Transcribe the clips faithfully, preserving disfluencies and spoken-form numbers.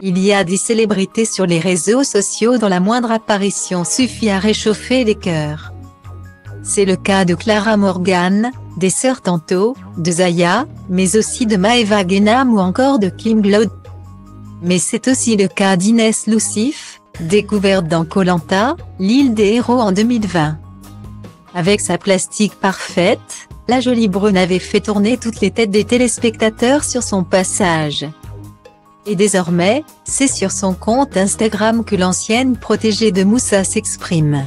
Il y a des célébrités sur les réseaux sociaux dont la moindre apparition suffit à réchauffer les cœurs. C'est le cas de Clara Morgan, des sœurs Tanto, de Zaya, mais aussi de Maeva Guénam ou encore de Kim Gloud. Mais c'est aussi le cas d'Inès Loussif, découverte dans Koh Lanta, l'île des héros en deux mille vingt. Avec sa plastique parfaite, la jolie brune avait fait tourner toutes les têtes des téléspectateurs sur son passage. Et désormais, c'est sur son compte Instagram que l'ancienne protégée de Moussa s'exprime.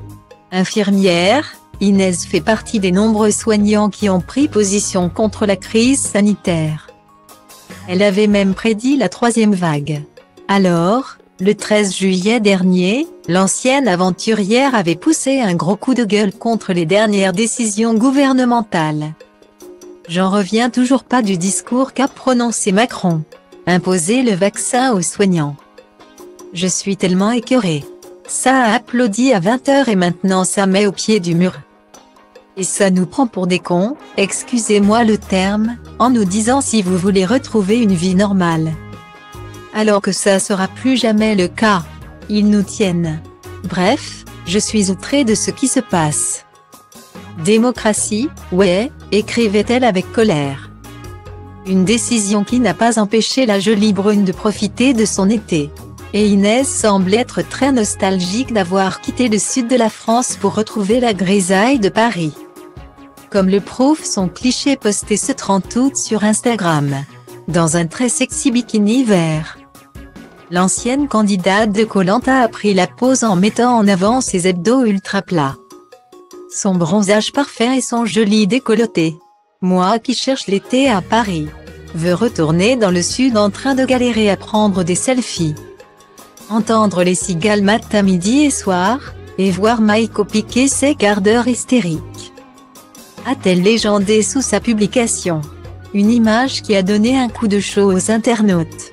Infirmière, Inès fait partie des nombreux soignants qui ont pris position contre la crise sanitaire. Elle avait même prédit la troisième vague. Alors, le treize juillet dernier, l'ancienne aventurière avait poussé un gros coup de gueule contre les dernières décisions gouvernementales. J'en reviens toujours pas du discours qu'a prononcé Macron. Imposer le vaccin aux soignants. Je suis tellement écœurée. Ça a applaudi à vingt heures et maintenant ça met au pied du mur. Et ça nous prend pour des cons, excusez-moi le terme, en nous disant si vous voulez retrouver une vie normale. Alors que ça sera plus jamais le cas. Ils nous tiennent. Bref, je suis outrée de ce qui se passe. Démocratie, ouais, écrivait-elle avec colère. Une décision qui n'a pas empêché la jolie brune de profiter de son été. Et Inès semble être très nostalgique d'avoir quitté le sud de la France pour retrouver la grisaille de Paris. Comme le prouve son cliché posté ce trente août sur Instagram. Dans un très sexy bikini vert. L'ancienne candidate de Koh Lanta a pris la pose en mettant en avant ses abdos ultra plats. Son bronzage parfait et son joli décolleté. Moi qui cherche l'été à Paris, veux retourner dans le sud en train de galérer à prendre des selfies. Entendre les cigales matin, midi et soir, et voir Maïko piquer ses quarts d'heure hystériques. A-t-elle légendé sous sa publication? Une image qui a donné un coup de chaud aux internautes.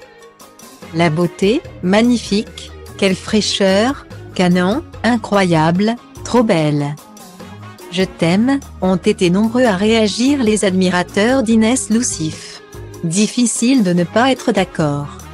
La beauté, magnifique, quelle fraîcheur, canon, incroyable, trop belle. Je t'aime, ont été nombreux à réagir les admirateurs d'Inès Loussif. Difficile de ne pas être d'accord.